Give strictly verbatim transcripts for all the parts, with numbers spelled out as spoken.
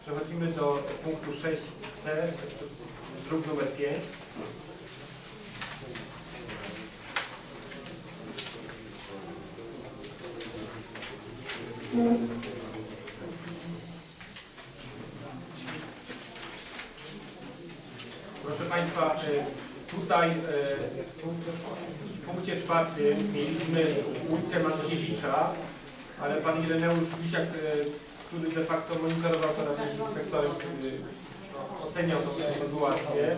Przechodzimy do punktu sześć C, druk numer pięć. Proszę Państwa, tutaj w punkcie czwartym mieliśmy ulicę Mackiewicza, ale Pan Ireneusz Wisiak, który de facto monitorował to razem z inspektorem, oceniał tą sytuację.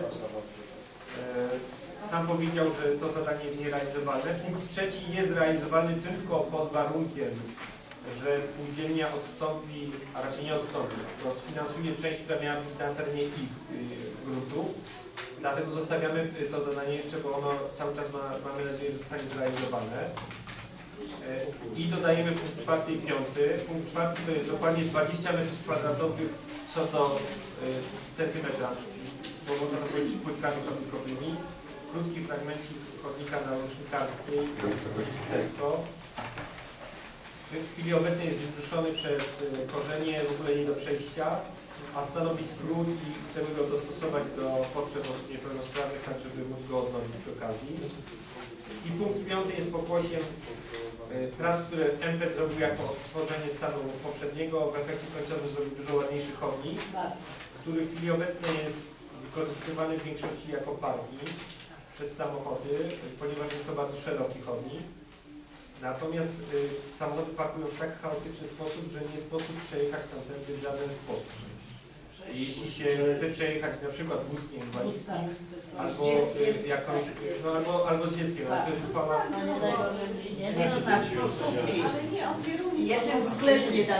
Sam powiedział, że to zadanie jest nierealizowane. Punkt trzeci jest realizowany tylko pod warunkiem, że spółdzielnia odstąpi, a raczej nie odstąpi, to sfinansuje część, która miała być na terenie ich gruntów. Dlatego zostawiamy to zadanie jeszcze, bo ono cały czas ma, mamy nadzieję, że zostanie zrealizowane. I dodajemy punkt czwarty i piąty. Punkt czwarty to jest dokładnie dwadzieścia metrów kwadratowych co do y, centymetra, bo można to powiedzieć płytkami chodnikowymi. Krótki fragmencik chodnika na Rusznikarskiej w wysokości Tesco. W chwili obecnej jest wybrzuszony przez korzenie, w ogóle nie do przejścia, a stanowi skrót i chcemy go dostosować do potrzeb osób niepełnosprawnych, tak żeby móc go odnowić przy okazji. I punkt piąty jest pokłosiem prac, które M P zrobił jako odtworzenie stanu poprzedniego. W efekcie końcowym zrobił dużo ładniejszy chodnik, który w chwili obecnej jest wykorzystywany w większości jako parking przez samochody, ponieważ jest to bardzo szeroki chodnik. Natomiast y, samochody parkują w tak chaotyczny sposób, że nie sposób przejechać tamtędy w żaden sposób. Jeśli się chce przejechać na przykład wózkiem inwalidzkim, albo y, jakąś, no, albo, albo z dzieckiem, ale to jest uchwała. Nie, nie, ale nie, on kieruje. Jeden sklep nie da,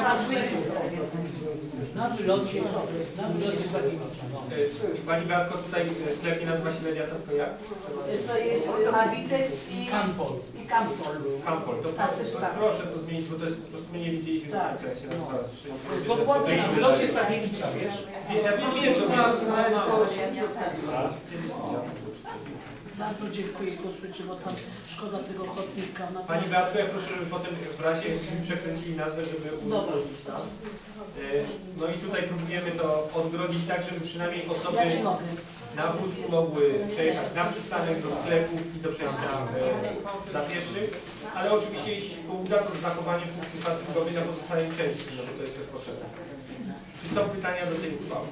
na wylocie, na wylocie Pani Beatko, tutaj sklep nie nazywa się Lewiatan, to jak? To jest Habites i Kampol. I Kampol. Kampol, to, Tak, to, jest to tak. proszę to zmienić, bo to jest, po prostu my nie wiedzieliśmy, Tak. jak się nazywa. To jest dokładnie na wylocie Stawiewicza, wiesz? Ja wiem, wiem, to Tak. Bardzo dziękuję, głosujcie, bo tam szkoda tego chodnika. Pani Beatko, ja proszę, żeby potem w razie jakbyśmy przekręcili nazwę, żeby udowodnić tam. No i tutaj próbujemy to odgrodzić tak, żeby przynajmniej osoby na wózku mogły przejechać na przystanek, do sklepów i do przejścia e, dla pieszych, ale oczywiście jeśli uda to z zachowaniem funkcji parkingowej na pozostałej części, no bo to jest też potrzebne. Czy są pytania do tej uchwały?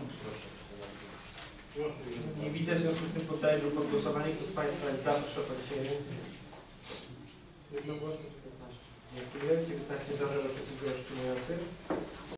Nie widzę, w związku z tym poddaję do głosowania. Kto z Państwa jest za, proszę o podniesienie ręki. Jednogłośnie dziewiętnaście. Dziękuję. dziewiętnaście za, zero przeciwko wstrzymujących.